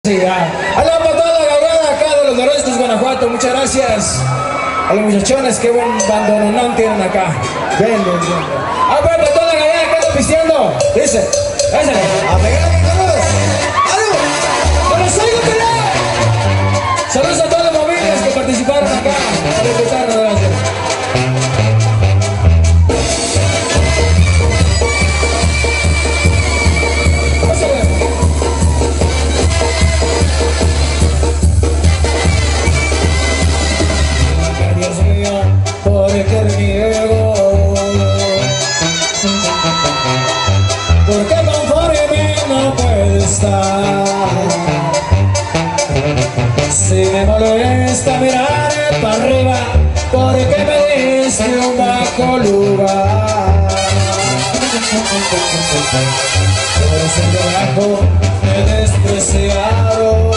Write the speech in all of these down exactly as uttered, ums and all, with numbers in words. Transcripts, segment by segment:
Sí, ah. A la patada galgada acá de los noroestes, Guanajuato, muchas gracias. A los muchachones, qué buen bandononón tienen acá. Ven, ven, ven. Ah, pues, patada galgada, acá ando pisteando. Dice, échale. A pegar, amigos. ¡Ánimo! ¡No los oigo, pelado! Saludos a todas las familias que participaron acá. Para disfrutarnos, gracias. Porque niego, porque conforme no puedo estar. Si me molesta mirar para arriba, porque me diste un bajo lugar. Por ser de abajo me he despreciado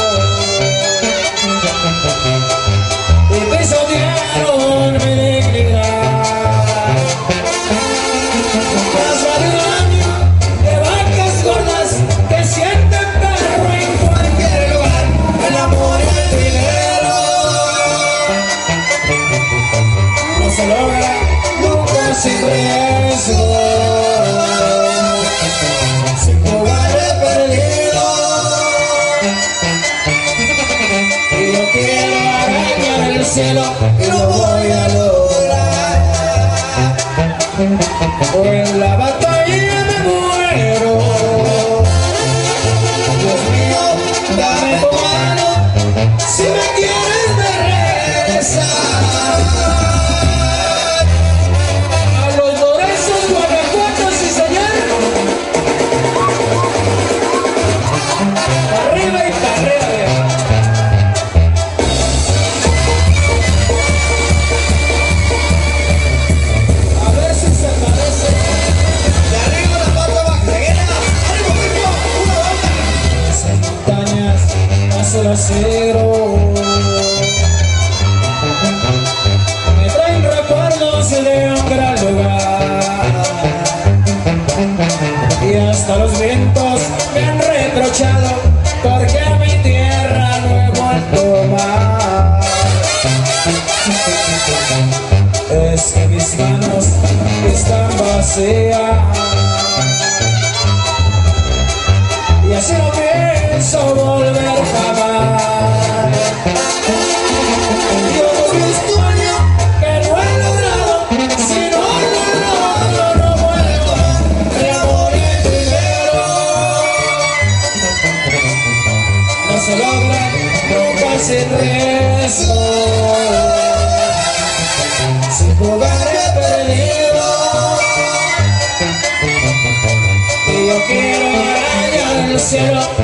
y pisotearon mi dignidad. Tras varios años de vacas gordas que sienten perro en cualquier lugar, el amor y el dinero no se logra nunca sin riesgo. Sin jugar he perdido y yo quiero arañar el cielo y lo voy a lograr. O en la batalla me muero. Dios mío, dame tu mano si me quieres de regresar. A los noroestes, Guanajuato, sí señor. Para arriba y para arriba, viejo. Acero. Me traen recuerdos de un gran lugar y hasta los vientos me han reprochado porque a mi tierra no he vuelto más. Es que mis manos están vacías y así no pienso volver jamás. Yo por mi historia que no he logrado, si no lo logro no vuelvo. El amor y el dinero no se logra nunca sin riesgo. Sin jugar he perdido y yo quiero arañar el cielo